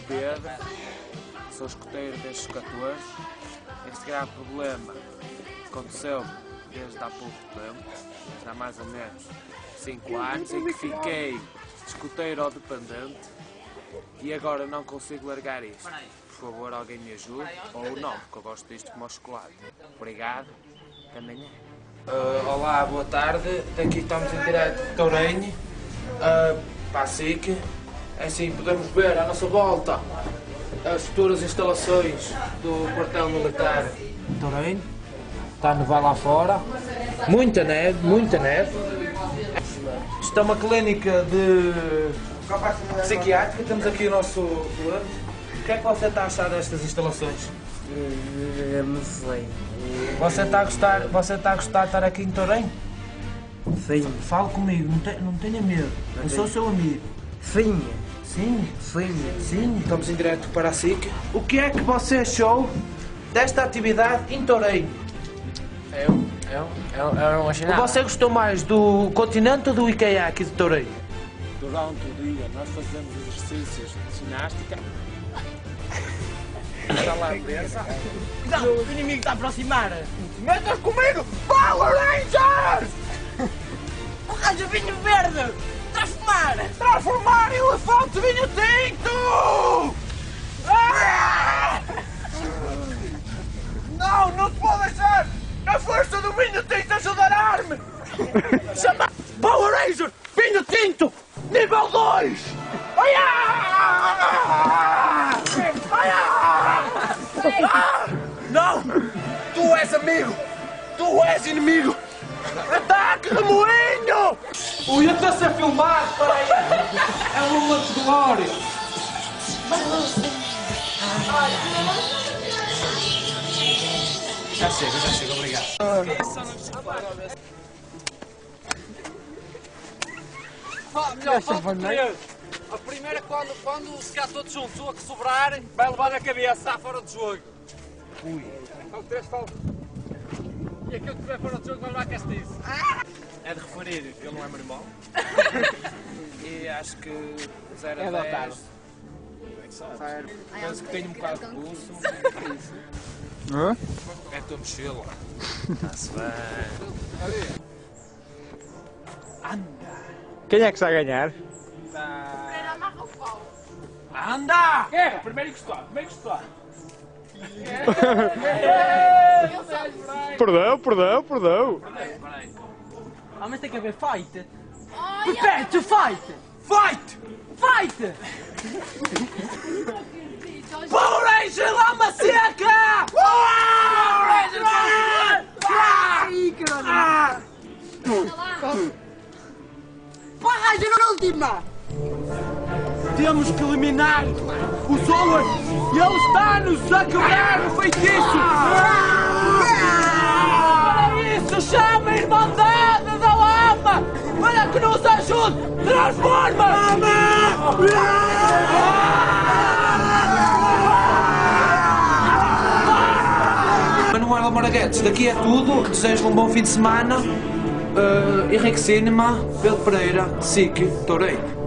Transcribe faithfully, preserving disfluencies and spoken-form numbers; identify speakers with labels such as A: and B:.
A: Pedro, sou escoteiro desde os catorze. Este grave problema aconteceu desde há pouco tempo, há mais ou menos cinco anos, em que fiquei escoteiro dependente e agora não consigo largar isto. Por favor, alguém me ajude, ou não, porque eu gosto disto como chocolate. Obrigado, até amanhã. Uh, olá, boa tarde. Daqui estamos em direto de Tourenho, uh, para a S I C. É assim, podemos ver à nossa volta as futuras instalações do quartel militar de Tourenho. Está a nevar lá fora. Muita neve, muita neve. Isto é uma clínica de psiquiátrica. Temos aqui o nosso doente. O que é que você está a achar destas instalações?
B: Não sei.
A: Você está a gostar, você está a gostar de estar aqui em Tourenho?
B: Sim.
A: Fale comigo, não, te, não tenha medo.
B: Não
A: Eu sou seu amigo.
B: Sim.
A: Sim?
B: Sim.
A: Sim. Estamos em direto para a S I C. O que é que você achou desta atividade em Tourenho?
B: Eu, eu, eu, eu não achei nada.
A: Você gostou mais do continente ou do IKEA aqui de Tourenho?
C: Durante o dia nós fazemos exercícios de ginástica.
A: Está lá a presa.
B: Não, o inimigo está a aproximar.
A: Metas comigo! Power Rangers!
B: O raio vinho verde! Transformar!
A: Transformar elefante vinho tinto! Ah! Não, não te vou deixar! A força do vinho tinto ajudará-me! Chama Power Ranger! Vinho tinto! Nível dois! Ai, ah! Ai, ah! Ah! Não! Tu és amigo! Tu és inimigo! Ataque, remoinho! Ui, eu estou a ser filmado, peraí! É um momento de glória! Já chega, já chega, obrigado.
C: Ah, melhor, falta a primeira, quando, quando ficar todos juntos, o que sobrar, vai levar na cabeça, à fora do jogo. Ui. Então, três faltas. E aquele que estiver fora do jogo vai levar castiço.
A: É de referir que ele não é meu irmão. E acho que zero a dez. Penso que tenho um bocado de pulso.
D: Hã?
A: É a tua mochila. Está-se bem. Anda!
D: Quem é que está a ganhar?
A: Anda! Guerra! Primeiro encostar, primeiro encostar.
D: Perdão, perdão, perdão.
B: Ah, mas tem que haver fight. Prepare to fight!
A: Fight!
B: Fight!
A: Power Ranger, lama seca! Power Ranger!
B: Ai, caralho! Barragem na última!
A: Temos que eliminar o Zoan e ele está-nos a quebrar o feitiço! Para isso, chama a Irmandade da Lama para que nos ajude! Transforma! Manuel Moraguetes, daqui é tudo. Desejo um bom fim de semana. Uh, Henrique Cinema, Pedro Pereira, S I C, Tourenho.